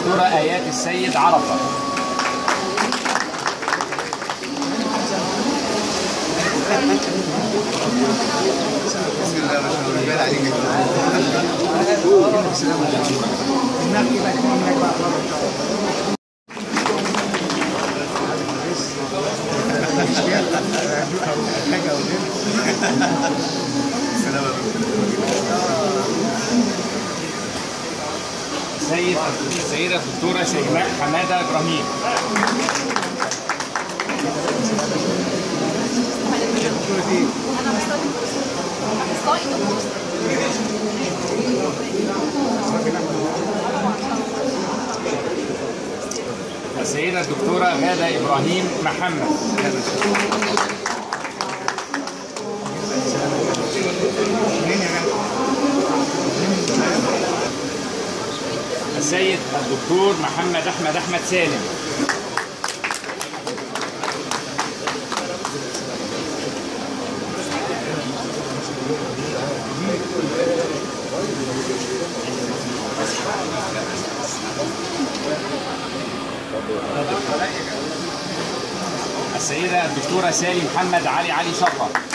الدكتورة آيات السيد عرفة. بسم الله ما شاء الله يبان عليك. السيدة الدكتورة شيماء حمادة إبراهيم. السيدة الدكتورة غادة إبراهيم محمد. السيد الدكتور محمد أحمد سالم. السيدة الدكتورة سالي محمد علي شطة.